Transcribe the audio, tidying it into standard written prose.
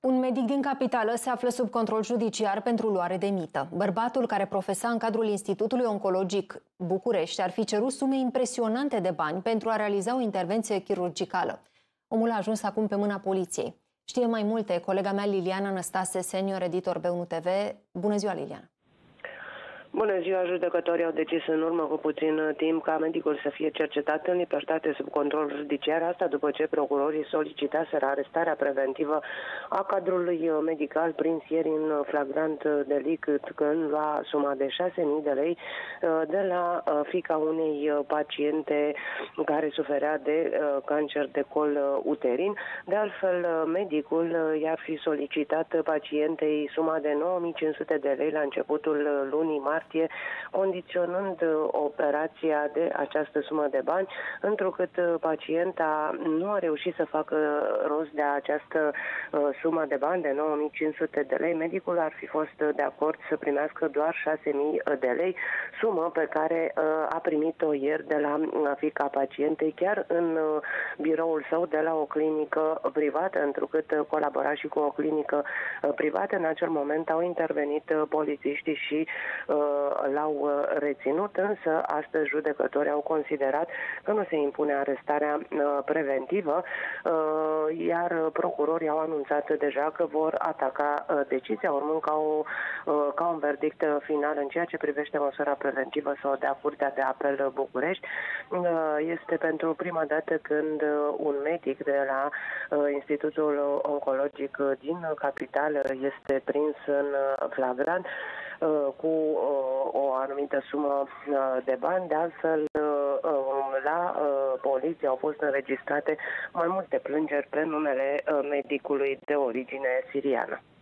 Un medic din capitală se află sub control judiciar pentru luare de mită. Bărbatul, care profesa în cadrul Institutului Oncologic București, ar fi cerut sume impresionante de bani pentru a realiza o intervenție chirurgicală. Omul a ajuns acum pe mâna poliției. Știe mai multe colega mea Liliana Năstase, senior editor B1 TV. Bună ziua, Liliana! Bună ziua! Judecătorii au decis în urmă cu puțin timp ca medicul să fie cercetat în libertate sub control judiciar, asta după ce procurorii solicitaseră arestarea preventivă a cadrului medical prins ieri în flagrant delict când lua suma de 6.000 de lei de la fiica unei paciente care suferea de cancer de col uterin. De altfel, medicul i-ar fi solicitat pacientei suma de 9.500 de lei la începutul lunii martie, condiționând operația de această sumă de bani, întrucât pacienta nu a reușit să facă rost de această sumă de bani de 9.500 de lei. Medicul ar fi fost de acord să primească doar 6.000 de lei, sumă pe care a primit-o ieri de la fiica pacientei, chiar în biroul său de la o clinică privată, întrucât colabora și cu o clinică privată. În acel moment au intervenit polițiștii și l-au reținut, însă astăzi judecătorii au considerat că nu se impune arestarea preventivă, iar procurorii au anunțat deja că vor ataca decizia, urmând ca un verdict final în ceea ce privește măsura preventivă sau de Curtea de Apel București. Este pentru prima dată când un medic de la Institutul Oncologic din capitală este prins în flagrant cu o anumită sumă de bani. De altfel, la poliție au fost înregistrate mai multe plângeri pe numele medicului de origine siriană.